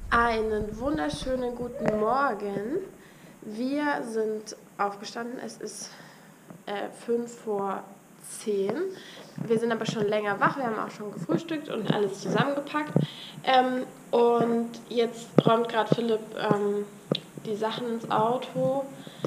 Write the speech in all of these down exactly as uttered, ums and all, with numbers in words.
Einen wunderschönen guten Morgen. Wir sind aufgestanden, es ist äh, fünf vor zehn. Wir sind aber schon länger wach, wir haben auch schon gefrühstückt und alles zusammengepackt. Ähm, und jetzt räumt gerade Philipp ähm, die Sachen ins Auto.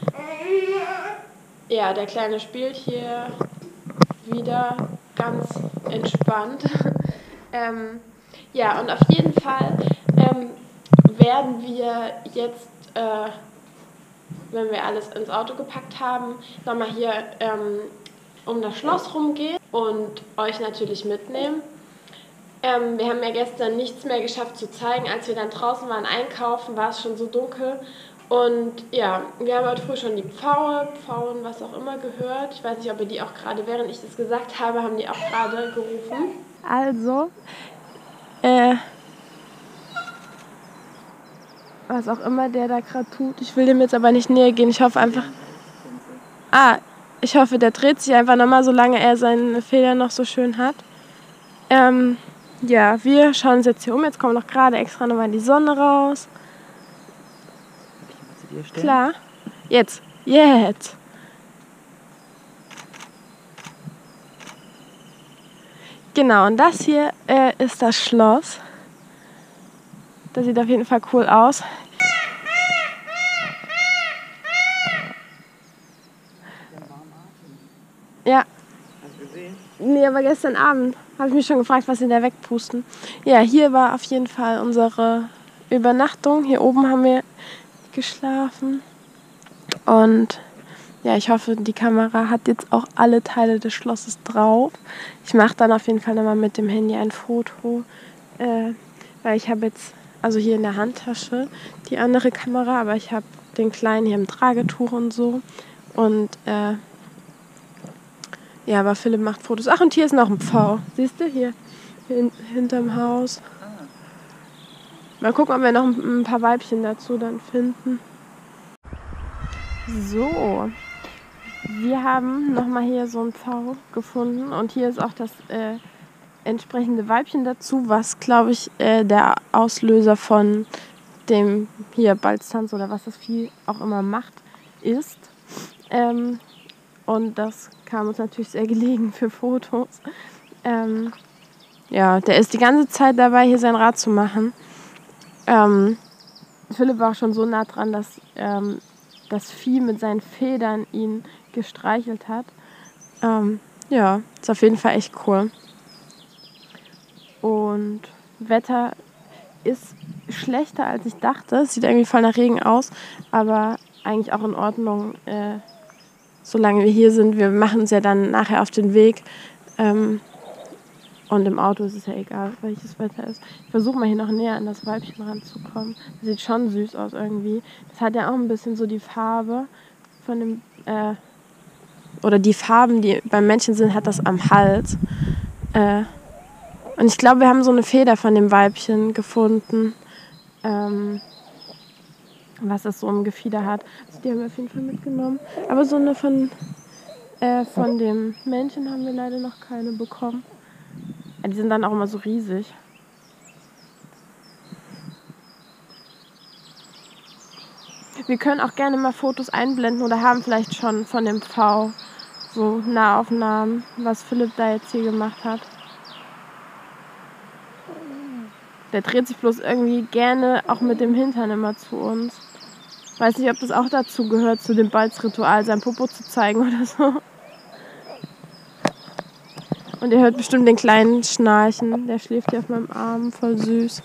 Ja, der Kleine spielt hier wieder ganz entspannt. ähm, ja, und auf jeden Fall ähm, werden wir jetzt, äh, wenn wir alles ins Auto gepackt haben, nochmal hier ähm, um das Schloss rumgehen und euch natürlich mitnehmen. Ähm, wir haben ja gestern nichts mehr geschafft zu zeigen. Als wir dann draußen waren einkaufen, war es schon so dunkel. Und ja, wir haben heute früh schon die Pfaue, Pfauen, was auch immer gehört. Ich weiß nicht, ob ihr die auch gerade, während ich das gesagt habe, haben die auch gerade gerufen. Also, äh, was auch immer der da gerade tut. Ich will dem jetzt aber nicht näher gehen. Ich hoffe einfach... Ah, ich hoffe, der dreht sich einfach nochmal, solange er seine Federn noch so schön hat. Ähm, ja, wir schauen uns jetzt hier um. Jetzt kommt noch gerade extra nochmal die Sonne raus. Klar. Jetzt. Jetzt. Genau, und das hier äh, ist das Schloss. Das sieht auf jeden Fall cool aus. Ja. Hast du gesehen? Nee, aber gestern Abend habe ich mich schon gefragt, was sie da wegpusten. Ja, hier war auf jeden Fall unsere Übernachtung. Hier oben haben wir geschlafen. Und ja, ich hoffe, die Kamera hat jetzt auch alle Teile des Schlosses drauf. Ich mache dann auf jeden Fall nochmal mit dem Handy ein Foto, äh, weil ich habe jetzt, also hier in der Handtasche, die andere Kamera, aber ich habe den Kleinen hier im Tragetuch und so. Und äh, ja, aber Philipp macht Fotos. Ach, und hier ist noch ein Pfau. Siehst du, hier hin, hinterm Haus. Mal gucken, ob wir noch ein, ein paar Weibchen dazu dann finden. So, wir haben nochmal hier so einen Pfau gefunden und hier ist auch das äh, entsprechende Weibchen dazu, was, glaube ich, äh, der Auslöser von dem hier Balztanz oder was das Vieh auch immer macht, ist. Ähm, und das kam uns natürlich sehr gelegen für Fotos. Ähm, ja, der ist die ganze Zeit dabei, hier sein Rad zu machen. Ähm, Philipp war auch schon so nah dran, dass ähm, das Vieh mit seinen Federn ihn gestreichelt hat. Ähm, ja, ist auf jeden Fall echt cool. Und Wetter ist schlechter als ich dachte. Es sieht irgendwie voll nach Regen aus, aber eigentlich auch in Ordnung, äh, solange wir hier sind. Wir machen es ja dann nachher auf den Weg. Ähm, und im Auto ist es ja egal, welches Wetter ist. Ich versuche mal hier noch näher an das Weibchen ranzukommen. Das sieht schon süß aus irgendwie. Das hat ja auch ein bisschen so die Farbe von dem, äh, oder die Farben, die beim Männchen sind, hat das am Hals. Äh, und ich glaube, wir haben so eine Feder von dem Weibchen gefunden, ähm, was das so im Gefieder hat. Also die haben wir auf jeden Fall mitgenommen. Aber so eine von, äh, von dem Männchen haben wir leider noch keine bekommen. Ja, die sind dann auch immer so riesig. Wir können auch gerne mal Fotos einblenden oder haben vielleicht schon von dem Pfau so Nahaufnahmen, was Philipp da jetzt hier gemacht hat. Der dreht sich bloß irgendwie gerne auch mit dem Hintern immer zu uns. Weiß nicht, ob das auch dazu gehört, zu dem Balzritual, sein Popo zu zeigen oder so. Und ihr hört bestimmt den Kleinen schnarchen. Der schläft hier auf meinem Arm, voll süß.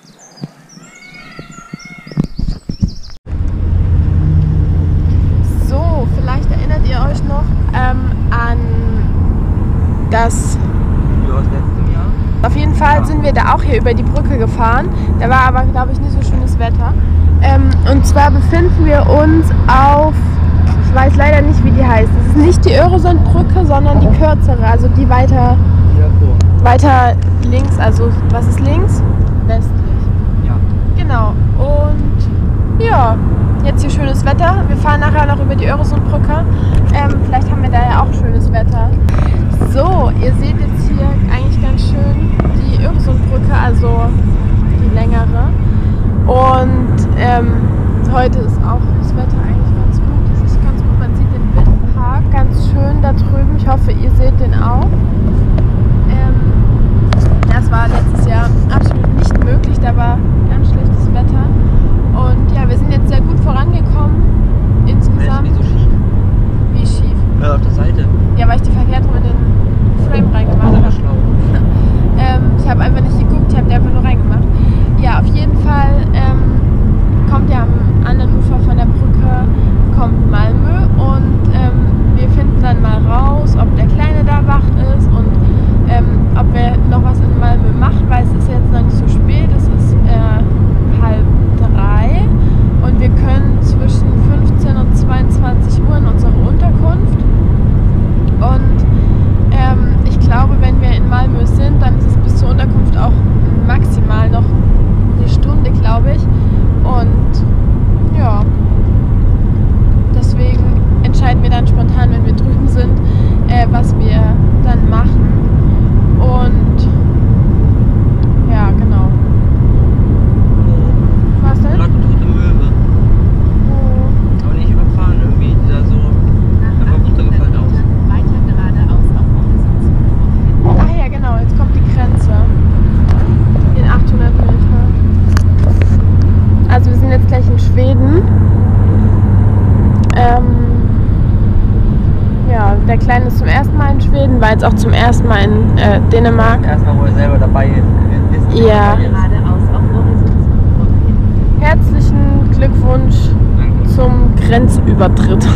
So, vielleicht erinnert ihr euch noch ähm, an das... Auf jeden Fall sind wir da auch hier über die Brücke gefahren. Da war aber, glaube ich, nicht so schönes Wetter. Ähm, und zwar befinden wir uns auf... Ich weiß leider nicht, wie die heißt. Es ist nicht die Öresundbrücke, sondern die kürzere, also die weiter... Weiter links, also was ist links? Westlich. Ja. Genau. Und ja, jetzt hier schönes Wetter. Wir fahren nachher noch über die Öresundbrücke. Ähm, vielleicht haben wir da ja auch schönes Wetter. So, ihr seht jetzt hier eigentlich ganz schön die Öresundbrücke, also die längere. Und heute ist auch das Wetter eigentlich ganz gut. Es ist ganz gut, man sieht den Windpark ganz schön da drüben. Ich hoffe, ihr seht den auch. Ähm, das war letztes Jahr absolut nicht möglich, da war ganz schlechtes Wetter. Und ja, wir sind jetzt sehr gut vorangekommen insgesamt. Wie so schief? Wie schief? Ja, auf der Seite. Ja, weil ich die verkehrt rum in den Frame reingemacht Das habe. war schlau. ähm, ich habe einfach nicht geguckt, ich habe die einfach nur reingemacht. Ja, auf jeden Fall ähm, kommt ja am anderen Ufer von der Brücke kommt Malmö und ähm, wir finden dann mal raus, ob der Kleine da wach ist und ähm, ob wir noch was in Malmö machen, weil es ist jetzt noch nicht so spät, es ist äh, halb drei und wir können zwischen fünfzehn und zweiundzwanzig Uhr in unsere Unterkunft und ähm, ich glaube, wenn wir in Malmö sind, dann ist es bis zur Unterkunft auch maximal noch eine Stunde, glaube ich. Und ja, deswegen entscheiden wir dann spontan, wenn wir drüben sind, äh, was wir dann machen. Und ja, genau. Was denn? Lag eine tote Möwe. Oh. Aber nicht überfahren irgendwie. Die sah so einfach runtergefallen aus. Weiter geradeaus auf Horizont. Ach ja, genau, jetzt kommt die Grenze. In achthundert Meter. Also wir sind jetzt gleich in Schweden. Ähm, ja, der Kleine ist zum ersten Mal in Schweden, war jetzt auch zum ersten Mal in äh, Dänemark. Erstmal, wo er selber dabei ist. Ja. Geradeaus auf Horizont. Herzlichen Glückwunsch zum Grenzübertritt.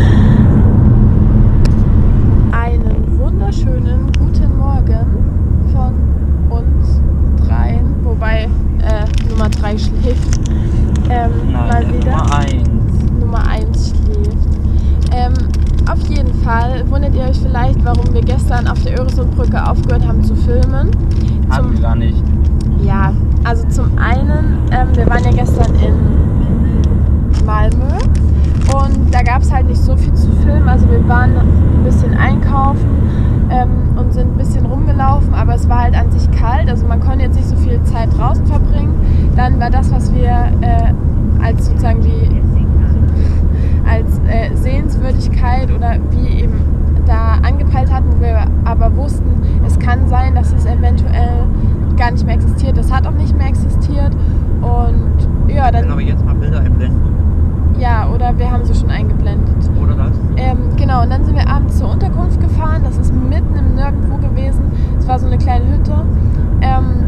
Einen wunderschönen guten Morgen von uns dreien, wobei äh, Nummer drei schläft. Ähm, Nein, mal wieder. Nummer eins. Nummer eins schläft. Ähm, auf jeden Fall wundert ihr euch vielleicht, warum wir gestern auf der Öresundbrücke aufgehört haben zu filmen. Haben wir gar nicht. Ja, also zum einen, ähm, wir waren ja gestern in Malmö und da gab es halt nicht so viel zu filmen. Also wir waren ein bisschen einkaufen ähm, und sind ein bisschen rumgelaufen, aber es war halt an sich kalt, also man konnte jetzt nicht so viel Zeit draußen verbringen. Dann war das, was wir äh, als sozusagen die als äh, Sehenswürdigkeit oder wie eben da angepeilt hatten, wo wir aber wussten, es kann sein, dass es eventuell gar nicht mehr existiert. Das hat auch nicht mehr existiert und ja, Wir dann können aber jetzt mal Bilder einblenden. ja, oder wir haben sie schon eingeblendet. Oder das? Ähm, genau, und dann sind wir abends zur Unterkunft gefahren. Das ist mitten im Nirgendwo gewesen. Es war so eine kleine Hütte. Ähm,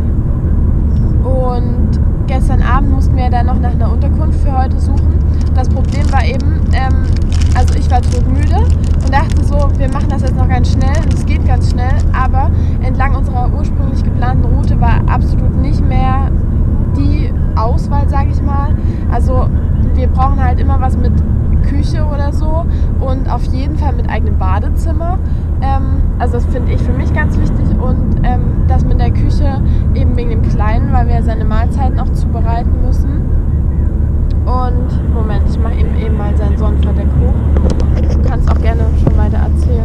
und gestern Abend mussten wir dann noch nach einer Unterkunft für heute suchen. Das Problem war eben, ähm, also ich war todmüde und dachte so, wir machen das jetzt noch ganz schnell. Und es geht ganz schnell, aber entlang unserer ursprünglich geplanten Route war absolut nicht mehr die Auswahl, sage ich mal. Also wir brauchen halt immer was mit Küche oder so und auf jeden Fall mit eigenem Badezimmer. Ähm, also das finde ich für mich ganz wichtig und ähm, das mit der Küche eben wegen dem Kleinen, weil wir seine Mahlzeiten auch zubereiten müssen. Und Moment, ich mache ihm eben mal seinen Sonnenverdeck hoch. Du kannst auch gerne schon weiter erzählen.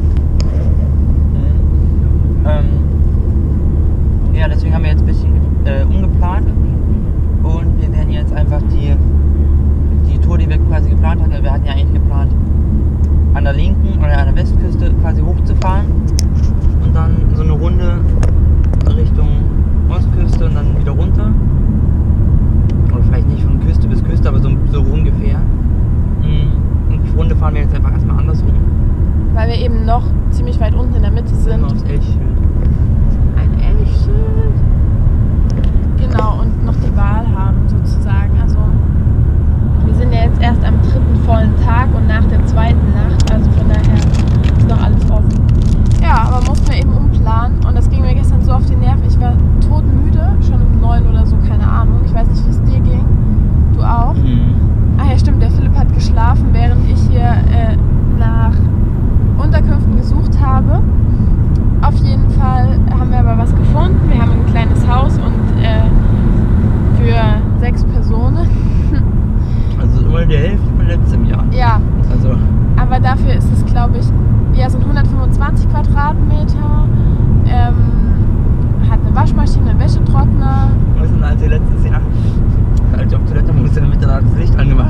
Ähm, ja, deswegen haben wir jetzt ein bisschen äh, umgeplant und wir werden jetzt einfach die, die Tour, die wir quasi geplant hatten, wir hatten ja eigentlich geplant, an der linken oder an der Westküste quasi hochzufahren und dann so eine Runde Richtung Ostküste und dann wieder runter. Oder vielleicht nicht von Küste bis Küste, aber so, so ungefähr. Und die Runde fahren wir jetzt einfach erstmal andersrum. Weil wir eben noch ziemlich weit unten in der Mitte sind. Aufs Elchschild. Ein Elchschild. Genau, und noch die Wahl haben sozusagen. Also wir sind ja jetzt erst am dritten vollen Tag und nach der zweiten Nacht. Also von daher ist noch alles offen. Ja, aber mussten wir eben umplanen und das ging mir gestern so auf die Nerven. Ich war todmüde, schon um neun oder so, keine Ahnung. Ich weiß nicht, wie es dir ging. Du auch? Mhm. Ah ja, stimmt, der Philipp hat geschlafen, während ich hier äh, nach Unterkünften gesucht habe. Auf jeden Fall haben wir aber was gefunden. Wir haben ein kleines Haus und äh, für sechs Personen. Also immer die Hälfte von letztem Jahr. Ja, Also aber dafür ist es, glaube ich, ja, sind hundertfünfundzwanzig Quadratmeter, ähm, hat eine Waschmaschine, einen Wäschetrockner. wir sind also letztes Jahr, als ich auf Toilette musste, damit er das Licht angemacht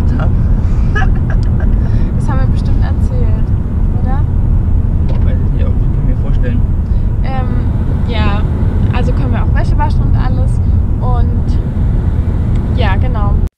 Ja, genau.